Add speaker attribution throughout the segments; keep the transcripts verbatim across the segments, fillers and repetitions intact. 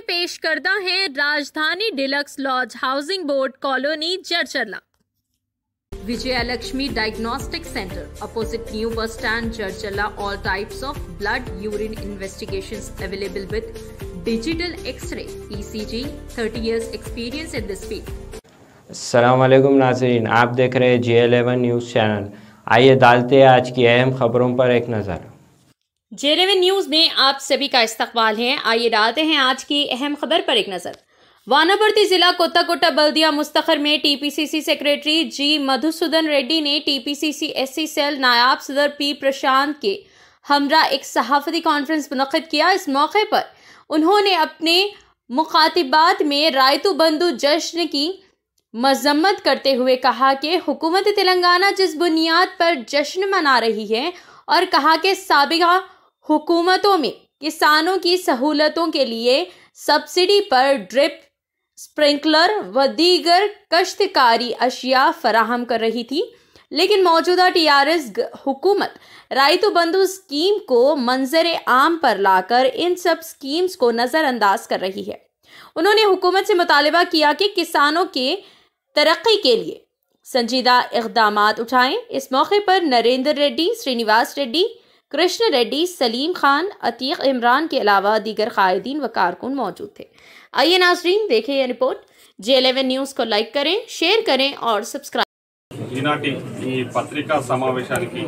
Speaker 1: पेश करता है Rajdhani deluxe lodge housing board colony Jadcherla. Vijayalakshmi diagnostic centre opposite new bus stand Jadcherla. All types of blood urine investigations available with digital X-ray E C G, thirty years experience in this field।
Speaker 2: अस्सलाम वालेकुम नाज़रीन, आप देख रहे हैं जी इलेवन न्यूज़ चैनल। आइए डालते हैं आज की अहम खबरों पर एक नज़र।
Speaker 1: जे इलेवन न्यूज़ में आप सभी का इस्तकबाल है। आइए डालते हैं आज की अहम खबर पर एक नज़र। वानापर्ती जिला कोत्ताकोटा बल्दिया मुस्तखर में TPCC secretary G Madhusudan Reddy ने टीपीसीसी एससी सेल नायाब सदर पी प्रशांत के हमरा एक सहाफती कॉन्फ्रेंस मुनक्किद किया। इस मौके पर उन्होंने अपने मुखातिबात में रायतु बंधु जश्न की मजम्मत करते हुए कहा कि हुकूमत तेलंगाना जिस बुनियाद पर जश्न मना रही है और कहा कि साबिका हुकूमतों में किसानों की सहूलतों के लिए सब्सिडी पर ड्रिप स्प्रिंकलर व दीगर कश्तकारी अशिया फराहम कर रही थी, लेकिन मौजूदा टीआरएस हुकूमत रायतु बंधु स्कीम को मंजर आम पर लाकर इन सब स्कीम्स को नज़रअंदाज कर रही है। उन्होंने हुकूमत से मुतालिबा किया कि किसानों के तरक्की के लिए संजीदा इक़दामात उठाएं। इस मौके पर नरेंद्र रेड्डी, श्रीनिवास रेड्डी, कृष्ण रेड्डी, सलीम खान, अतीक इमरान के अलावा दीगर कायदीन व कारकुन मौजूद थे। आइए नाज़रीन देखें यह रिपोर्ट। जे इलेवन न्यूज़ को लाइक करें, शेयर करें और सब्सक्राइब।
Speaker 3: ఈనాటి ఈ పత్రికా సమావేశానికి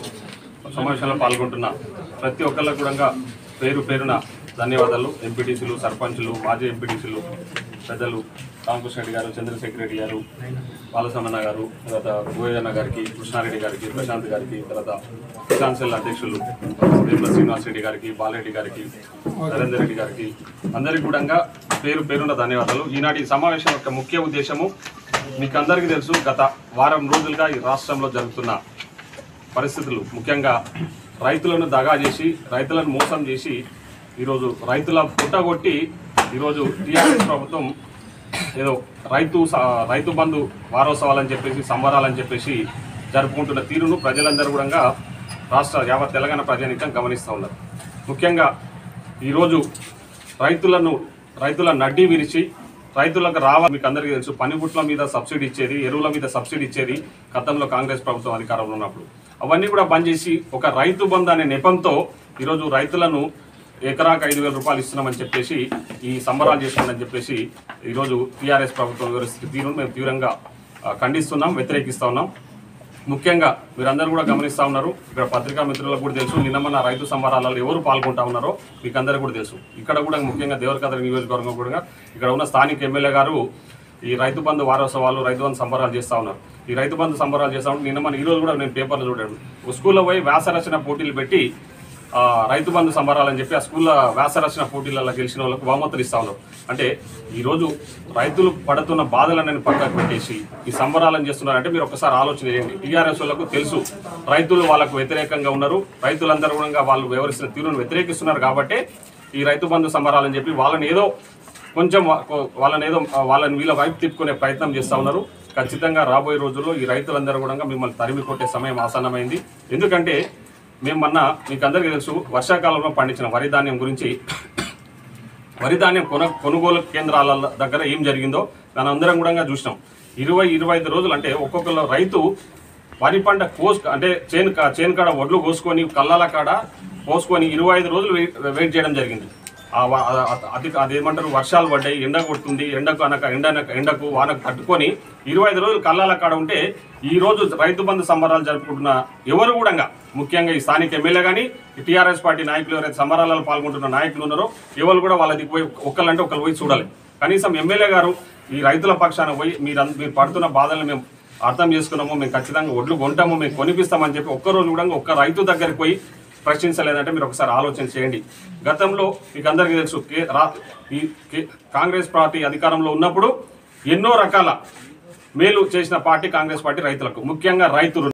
Speaker 3: సమావేశంలో పాల్గొంటున్న ప్రతి ఒక్కళ్ళకు కూడా పేరు పేరున ధన్యవాదాలు। ఎంపీటీసీలు, సర్పంచులు, మాజీ ఎంపీటీసీలు, పెద్దలు రామకృష్ణ రెడ్డి గారు, చంద్రశేఖర్ రెడ్డి గారు, బాలసమన్న గారు, తర్వాత గోయన్న గారికి, కృష్ణారెడ్డి గారికి, ప్రశాంత్ గారికి, తర్వాత కిసాన్ సెల్ అధ్యక్షులు వేముల శ్రీనివాస్ రెడ్డి గారికి, బాలరెడ్డి గారికి, నరేందర్ రెడ్డి గారికి అందరికీ కూడా పేరు పేరున ధన్యవాదాలు। ఈనాటి సమావేశం యొక్క ముఖ్య ఉద్దేశము మీకు అందరికీ తెలుసు, గత వారం రోజులుగా ఈ రాష్ట్రంలో జరుగుతున్న పరిస్థితులు, ముఖ్యంగా రైతులను దగా చేసి రైతులను మోసం చేసి ఈరోజు రైతుల పుట్టగొట్టి ఈరోజు టీఆర్ఎస్ ప్రభుత్వం ఏదో రైతు రైతు బంధు వారోత్సవాలని చెప్పేసి సంబరాలని చెప్పేసి జరుపుకుంటున్న తీరును ప్రజలందరూ కూడా రాష్ట్ర యావత్ తెలంగాణ ప్రజానీకం గమనిస్తూ ఉన్నారు। ముఖ్యంగా ఈరోజు రైతులను రైతుల నడ్డి విరిచి రైతులకు రావాలి, మీకు అందరికీ తెలుసు, పనిముట్ల మీద సబ్సిడీ ఇచ్చేది, ఎరువుల మీద సబ్సిడీ ఇచ్చేది గతంలో కాంగ్రెస్ ప్రభుత్వం అధికారంలో ఉన్నప్పుడు అవన్నీ కూడా బంద్ చేసి ఒక రైతు బంధు అనే నెపంతో ఈరోజు రైతులను ఎకరాకు ఐదు వేల రూపాయలు ఇస్తున్నామని చెప్పేసి ఈ సంబరాలు చేస్తున్నామని చెప్పేసి ఈరోజు టీఆర్ఎస్ ప్రభుత్వం వివరిస్తున్న తీరును మేము తీవ్రంగా ఖండిస్తున్నాం, వ్యతిరేకిస్తూ ఉన్నాం। ముఖ్యంగా మీరందరూ కూడా గమనిస్తూ ఉన్నారు, ఇక్కడ పత్రికా మిత్రులకు కూడా తెలుసు, నిన్న మన రైతు సంబరాలలో ఎవరు పాల్గొంటా ఉన్నారో మీకు అందరికీ కూడా తెలుసు। ఇక్కడ కూడా ముఖ్యంగా దేవరకద్ర నియోజకవర్గం కూడా ఇక్కడ ఉన్న స్థానిక ఎమ్మెల్యే గారు ఈ రైతు బంధు వారోత్సవాలు, రైతు బంధు సంబరాలు చేస్తూ ఉన్నారు। ఈ రైతు బంధు సంబరాలు చేస్తూ ఉంటే నిన్న మన ఈరోజు కూడా నేను పేపర్లో చూడాను, స్కూల్లో పోయి వ్యాసరచన పోటీలు పెట్టి రైతు బంధు సంబరాలని చెప్పి ఆ స్కూల్లో వ్యాసరచన పోటీలలో గెలిచిన వాళ్ళకు బహుమతులు ఇస్తా ఉన్నారు। అంటే ఈరోజు రైతులు పడుతున్న బాధలన్నీ పక్కకు పెట్టేసి ఈ సంబరాలను చేస్తున్నారంటే మీరు ఒకసారి ఆలోచన చేయండి। టీఆర్ఎస్ వాళ్ళకు తెలుసు రైతులు వాళ్ళకు వ్యతిరేకంగా ఉన్నారు, రైతులందరూ కూడా వాళ్ళు వ్యవహరిస్తున్న తీరును వ్యతిరేకిస్తున్నారు కాబట్టి ఈ రైతు బంధు సంబరాలని చెప్పి వాళ్ళని ఏదో కొంచెం వాళ్ళని ఏదో వాళ్ళని వీళ్ళ వైపు తిప్పుకునే ప్రయత్నం చేస్తూ ఉన్నారు। ఖచ్చితంగా రాబోయే రోజుల్లో ఈ రైతులందరూ కూడా మిమ్మల్ని తరిమి కొట్టే సమయం ఆసన్నమైంది। ఎందుకంటే మేము మొన్న మీకు అందరికీ తెలుసు, వర్షాకాలంలో పండించిన వరి ధాన్యం గురించి, వరి ధాన్యం కొన కొనుగోలు కేంద్రాల దగ్గర ఏం జరిగిందో మనం అందరం కూడా చూసినాం। ఇరవై ఇరవై ఐదు రోజులు అంటే ఒక్కొక్కరు రైతు వరి పంట కోసు అంటే చేను చేను కాడ వడ్లు కోసుకొని కళ్ళాల కాడ కోసుకొని ఇరవై ఐదు రోజులు వెయిట్ చేయడం జరిగింది। అది అదేమంటారు, వర్షాలు పడ్డాయి, ఎండ కొడుతుంది, ఎండకు అనక ఎండ ఎండకు వానకు తట్టుకొని ఇరవై ఐదు రోజులు కళ్ళాల కాడ ఉంటే ఈ రోజు రైతు బంధు సంబరాలు జరుపుకుంటున్న ఎవరు కూడా, ముఖ్యంగా ఈ స్థానిక ఎమ్మెల్యే కానీ టీఆర్ఎస్ పార్టీ నాయకులు ఎవరైతే సంబరాలలో పాల్గొంటున్న నాయకులు ఉన్నారో ఎవరు కూడా వాళ్ళది పోయి ఒక్కళ్ళంటే ఒకళ్ళు పోయి చూడాలి। కనీసం ఎమ్మెల్యే గారు ఈ రైతుల పక్షాన పోయి మీరు మీరు పడుతున్న బాధలను మేము అర్థం చేసుకున్నాము, మేము ఖచ్చితంగా ఒడ్లు కొంటాము, మేము కొనిపిస్తామని చెప్పి ఒక్కరోజు కూడా ఒక్క రైతు దగ్గరికి పోయి ప్రశ్నించలేదంటే మీరు ఒకసారి ఆలోచన చేయండి। గతంలో మీకు అందరికీ తెలుసు, ఈ కాంగ్రెస్ పార్టీ అధికారంలో ఉన్నప్పుడు ఎన్నో రకాల మేలు చేసిన పార్టీ కాంగ్రెస్ పార్టీ రైతులకు, ముఖ్యంగా రైతులు